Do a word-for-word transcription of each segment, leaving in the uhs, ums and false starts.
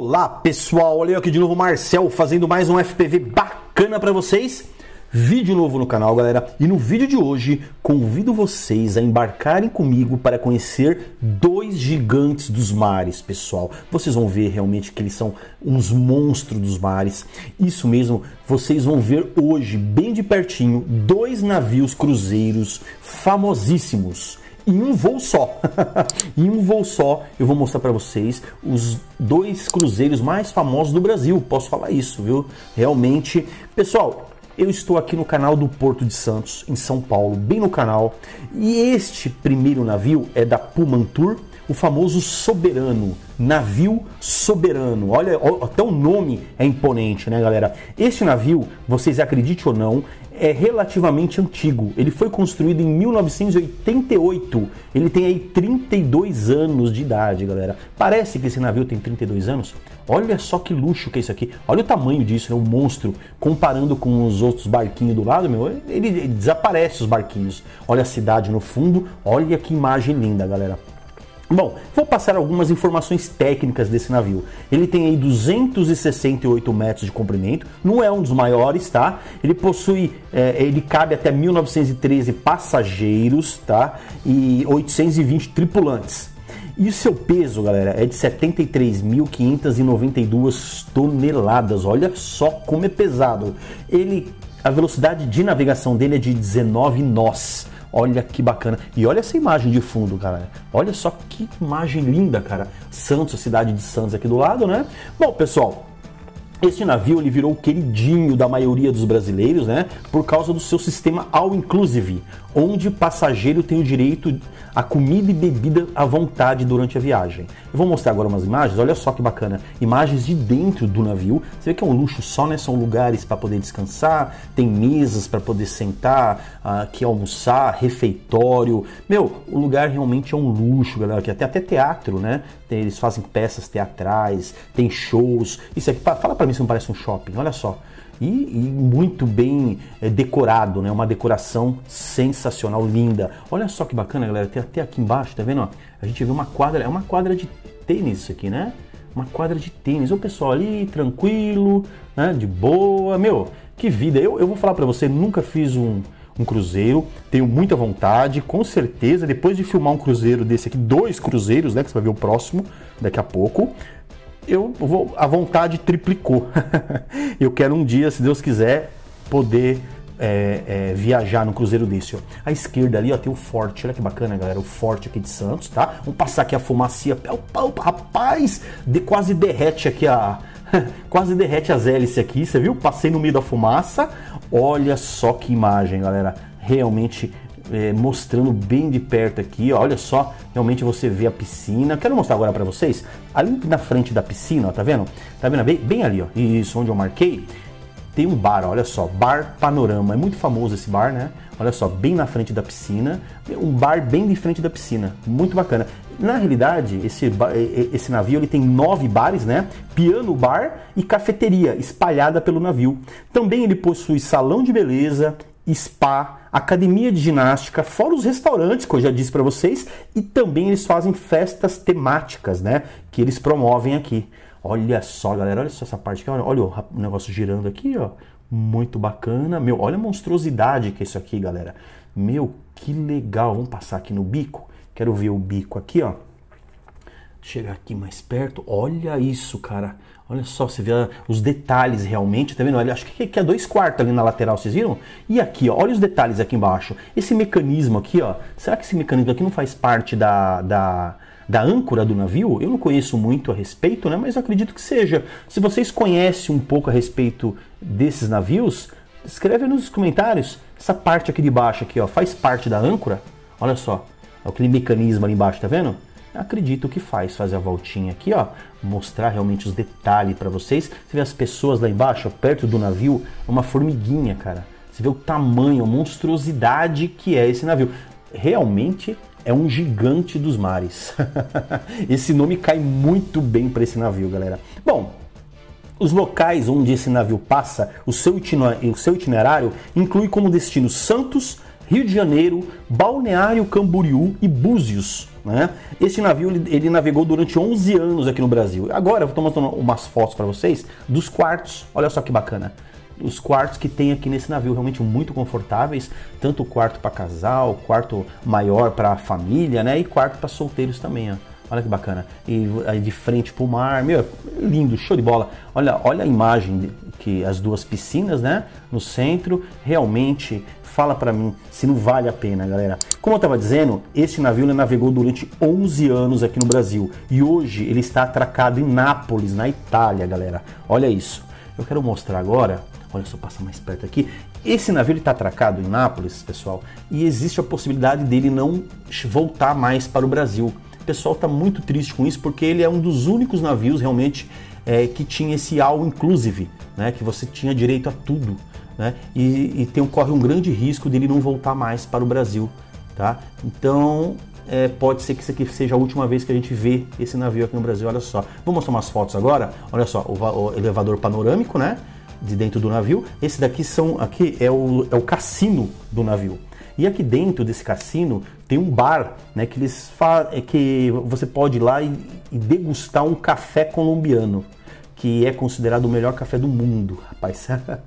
Olá pessoal, olha eu aqui de novo, Marcel, fazendo mais um F P V bacana para vocês. Vídeo novo no canal, galera, e no vídeo de hoje convido vocês a embarcarem comigo para conhecer dois gigantes dos mares, pessoal. Vocês vão ver realmente que eles são uns monstros dos mares. Isso mesmo, vocês vão ver hoje, bem de pertinho, dois navios cruzeiros famosíssimos. Em um voo só, em um voo só, eu vou mostrar para vocês os dois cruzeiros mais famosos do Brasil, posso falar isso, viu? Realmente, pessoal, eu estou aqui no canal do Porto de Santos, em São Paulo, bem no canal, e este primeiro navio é da Pumantur, o famoso Soberano, navio soberano. Olha, até o nome é imponente, né, galera? Este navio, vocês acreditem ou não, é relativamente antigo. Ele foi construído em mil novecentos e oitenta e oito. Ele tem aí trinta e dois anos de idade, galera. Parece que esse navio tem trinta e dois anos. Olha só que luxo que é isso aqui. Olha o tamanho disso, né? Um monstro. Comparando com os outros barquinhos do lado, meu, ele, ele desaparece os barquinhos. Olha a cidade no fundo. Olha que imagem linda, galera. Bom, vou passar algumas informações técnicas desse navio. Ele tem aí duzentos e sessenta e oito metros de comprimento, não é um dos maiores, tá? Ele possui, é, ele cabe até mil novecentos e treze passageiros, tá? E oitocentos e vinte tripulantes. E o seu peso, galera, é de setenta e três mil quinhentas e noventa e duas toneladas. Olha só como é pesado. Ele, a velocidade de navegação dele é de dezenove nós. Olha que bacana. E olha essa imagem de fundo, cara. Olha só que imagem linda, cara. Santos, a cidade de Santos aqui do lado, né? Bom, pessoal, este navio ele virou o queridinho da maioria dos brasileiros, né? Por causa do seu sistema All Inclusive, onde o passageiro tem o direito a comida e bebida à vontade durante a viagem. Eu vou mostrar agora umas imagens, olha só que bacana. Imagens de dentro do navio. Você vê que é um luxo só, né? São lugares para poder descansar, tem mesas para poder sentar, aqui almoçar, refeitório. Meu, o lugar realmente é um luxo, galera. Aqui tem até teatro, né? Tem, eles fazem peças teatrais, tem shows. Isso aqui, fala para mim se não parece um shopping, olha só. E, e muito bem é, decorado, né? Uma decoração sensacional, linda. Olha só que bacana, galera. Tem até aqui embaixo, tá vendo? Ó? A gente vê uma quadra, é uma quadra de tênis isso aqui, né? Uma quadra de tênis. O pessoal ali, tranquilo, né? De boa. Meu, que vida. Eu, eu vou falar pra você, nunca fiz um, um cruzeiro. Tenho muita vontade, com certeza. Depois de filmar um cruzeiro desse aqui, dois cruzeiros, né? Que você vai ver o próximo daqui a pouco. Eu vou, a vontade triplicou. Eu quero um dia, se Deus quiser, poder é, é, viajar num cruzeiro desse. Ó. À esquerda ali, ó, tem o forte. Olha que bacana, galera, o forte aqui de Santos, tá? Vamos passar aqui a fumacinha. Rapaz, de, quase derrete aqui a... quase derrete as hélices aqui, você viu? Passei no meio da fumaça. Olha só que imagem, galera. Realmente... É, mostrando bem de perto aqui, ó, olha só, realmente você vê a piscina. Quero mostrar agora para vocês, ali na frente da piscina, ó, tá vendo? Tá vendo? Bem, bem ali, ó, isso, onde eu marquei, tem um bar, olha só, Bar Panorama, é muito famoso esse bar, né? Olha só, bem na frente da piscina, um bar bem de frente da piscina, muito bacana. Na realidade, esse, esse navio ele tem nove bares, né? Piano bar e cafeteria espalhada pelo navio. Também ele possui salão de beleza, spa, academia de ginástica, fora os restaurantes, que eu já disse para vocês, e também eles fazem festas temáticas, né, que eles promovem aqui. Olha só, galera, olha só essa parte aqui, olha, olha o negócio girando aqui, ó, muito bacana. Meu, olha a monstruosidade que é isso aqui, galera. Meu, que legal. Vamos passar aqui no bico, quero ver o bico aqui, ó. Chegar aqui mais perto, olha isso, cara. Olha só, você vê os detalhes realmente, tá vendo? Olha, acho que é dois quartos ali na lateral, vocês viram? E aqui, ó, olha os detalhes aqui embaixo. Esse mecanismo aqui, ó, será que esse mecanismo aqui não faz parte da, da, da âncora do navio? Eu não conheço muito a respeito, né? Mas eu acredito que seja. Se vocês conhecem um pouco a respeito desses navios, escreve nos comentários. Essa parte aqui de baixo, aqui, ó, faz parte da âncora? Olha só, aquele mecanismo ali embaixo, tá vendo? Acredito que faz, fazer a voltinha aqui, ó, mostrar realmente os detalhes para vocês. Você vê as pessoas lá embaixo, ó, perto do navio, uma formiguinha, cara. Você vê o tamanho, a monstruosidade que é esse navio. Realmente é um gigante dos mares. Esse nome cai muito bem para esse navio, galera. Bom, os locais onde esse navio passa, o seu itinerário inclui como destino Santos, Rio de Janeiro, Balneário Camboriú e Búzios. Né? Esse navio ele, ele navegou durante onze anos aqui no Brasil. Agora eu estou mostrando umas fotos para vocês dos quartos. Olha só que bacana. Os quartos que tem aqui nesse navio, realmente muito confortáveis, tanto o quarto para casal, quarto maior para família, né? E quarto para solteiros também, ó. Olha que bacana. E aí de frente para o mar, meu, lindo, show de bola. Olha, olha a imagem que as duas piscinas, né? No centro, realmente fala para mim se não vale a pena, galera. Como eu estava dizendo, este navio ele navegou durante onze anos aqui no Brasil e hoje ele está atracado em Nápoles, na Itália, galera. Olha isso. Eu quero mostrar agora. Olha só, passa mais perto aqui. Esse navio está atracado em Nápoles, pessoal, e existe a possibilidade dele não voltar mais para o Brasil. O pessoal está muito triste com isso porque ele é um dos únicos navios realmente é, que tinha esse all inclusive, né, que você tinha direito a tudo, né, e, e tem, corre um grande risco dele não voltar mais para o Brasil, tá? Então é, pode ser que isso aqui seja a última vez que a gente vê esse navio aqui no Brasil. Olha só, vou mostrar umas fotos agora. Olha só, o, o elevador panorâmico, né, de dentro do navio. Esse daqui são, aqui é o, é o cassino do navio. E aqui dentro desse cassino tem um bar, né, que eles é que você pode ir lá e, e degustar um café colombiano, que é considerado o melhor café do mundo, rapaz.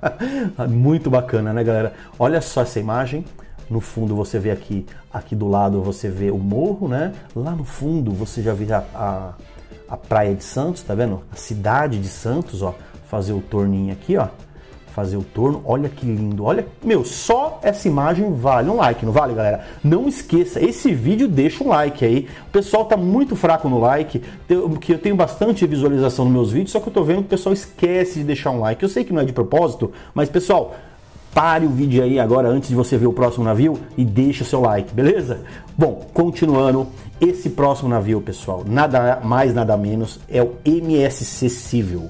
Muito bacana, né, galera? Olha só essa imagem. No fundo você vê aqui, aqui do lado você vê o morro, né? Lá no fundo você já vê a, a, a praia de Santos, tá vendo? A cidade de Santos, ó. Fazer o torninho aqui, ó. Fazer o torno, olha que lindo, olha, meu, só essa imagem vale um like, não vale, galera? Não esqueça, esse vídeo deixa um like aí, o pessoal tá muito fraco no like, porque eu tenho bastante visualização nos meus vídeos, só que eu tô vendo que o pessoal esquece de deixar um like. Eu sei que não é de propósito, mas pessoal, pare o vídeo aí agora antes de você ver o próximo navio e deixa o seu like, beleza? Bom, continuando, esse próximo navio, pessoal, nada mais, nada menos, é o M S C Civil.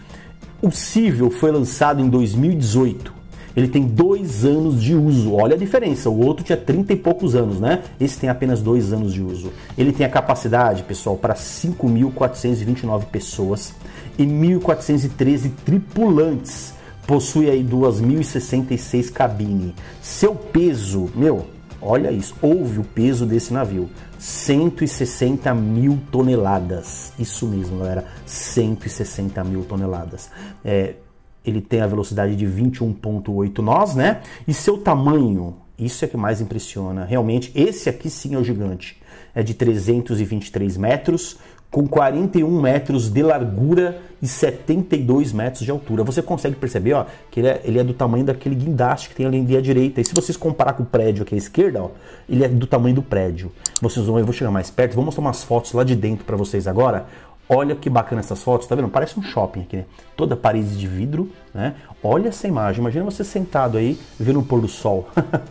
O Civil foi lançado em dois mil e dezoito. Ele tem dois anos de uso. Olha a diferença. O outro tinha trinta e poucos anos, né? Esse tem apenas dois anos de uso. Ele tem a capacidade, pessoal, para cinco mil quatrocentas e vinte e nove pessoas e mil quatrocentos e treze tripulantes. Possui aí duas mil e sessenta e seis cabines. Seu peso, meu, olha isso. Ouve o peso desse navio. cento e sessenta mil toneladas. Isso mesmo, galera. cento e sessenta mil toneladas. É, ele tem a velocidade de vinte e um vírgula oito nós, né? E seu tamanho, isso é que mais impressiona. Realmente, esse aqui sim é o gigante. É de trezentos e vinte e três metros, com quarenta e um metros de largura e setenta e dois metros de altura. Você consegue perceber, ó, que ele é, ele é do tamanho daquele guindaste que tem ali à direita. E se vocês comparar com o prédio aqui à esquerda, ó, ele é do tamanho do prédio. Vocês vão, eu vou chegar mais perto, vou mostrar umas fotos lá de dentro para vocês agora. Olha que bacana essas fotos, tá vendo? Parece um shopping aqui, né? Toda parede de vidro, né? Olha essa imagem, imagina você sentado aí, vendo o pôr do sol.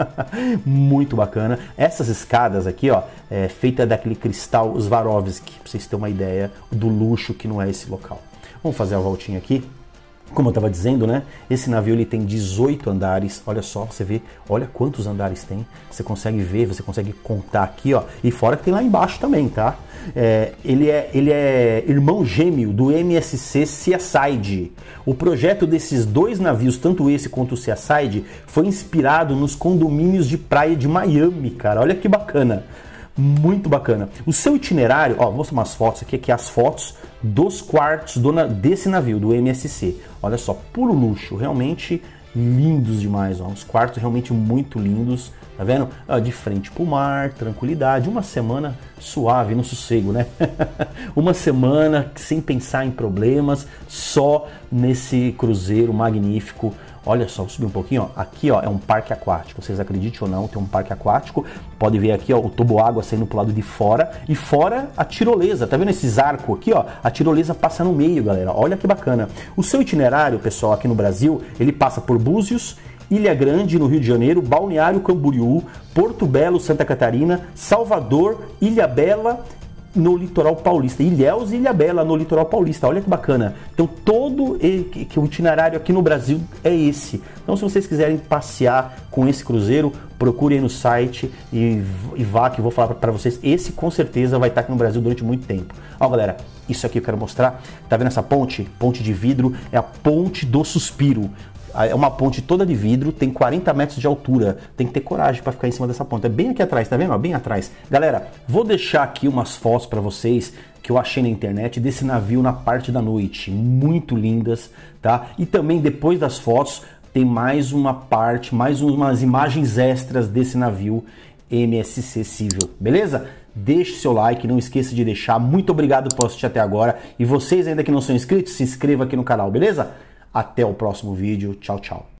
Muito bacana. Essas escadas aqui, ó, é feita daquele cristal Swarovski, pra vocês terem uma ideia do luxo que não é esse local. Vamos fazer a voltinha aqui. Como eu estava dizendo, né? Esse navio ele tem dezoito andares. Olha só, você vê, olha quantos andares tem. Você consegue ver, você consegue contar aqui, ó. E fora que tem lá embaixo também, tá? É, ele, é, ele é irmão gêmeo do M S C Seaside. O projeto desses dois navios, tanto esse quanto o Seaside, foi inspirado nos condomínios de praia de Miami, cara. Olha que bacana. Muito bacana. O seu itinerário, ó, vou mostrar umas fotos aqui, aqui as fotos dos quartos do, desse navio, do M S C. Olha só, puro luxo, realmente lindos demais, ó. Os quartos realmente muito lindos, tá vendo? Ó, de frente pro mar, tranquilidade, uma semana suave, no sossego, né? Uma semana sem pensar em problemas, só nesse cruzeiro magnífico. Olha só, vou subir um pouquinho, ó. Aqui, ó, é um parque aquático. Vocês acreditem ou não, tem um parque aquático. Pode ver aqui, ó, o toboágua saindo pro lado de fora. E fora a tirolesa. Tá vendo esses arcos aqui, ó? A tirolesa passa no meio, galera. Olha que bacana. O seu itinerário, pessoal, aqui no Brasil, ele passa por Búzios, Ilha Grande, no Rio de Janeiro, Balneário Camboriú, Porto Belo, Santa Catarina, Salvador, Ilhabela, no litoral paulista, Ilhéus e Ilhabela no litoral paulista. Olha que bacana. Então todo que, que o itinerário aqui no Brasil é esse. Então se vocês quiserem passear com esse cruzeiro, procurem aí no site e, e vá, que eu vou falar para vocês. Esse com certeza vai estar aqui no Brasil durante muito tempo. Ó, galera, isso aqui eu quero mostrar. Tá vendo essa ponte? Ponte de vidro, é a Ponte do Suspiro. É uma ponte toda de vidro, tem quarenta metros de altura. Tem que ter coragem para ficar em cima dessa ponte. É bem aqui atrás, tá vendo? Bem atrás. Galera, vou deixar aqui umas fotos para vocês que eu achei na internet desse navio na parte da noite. Muito lindas, tá? E também depois das fotos tem mais uma parte, mais umas imagens extras desse navio M S C Civil, beleza? Deixe seu like, não esqueça de deixar. Muito obrigado por assistir até agora. E vocês ainda que não são inscritos, se inscreva aqui no canal, beleza? Até o próximo vídeo. Tchau, tchau.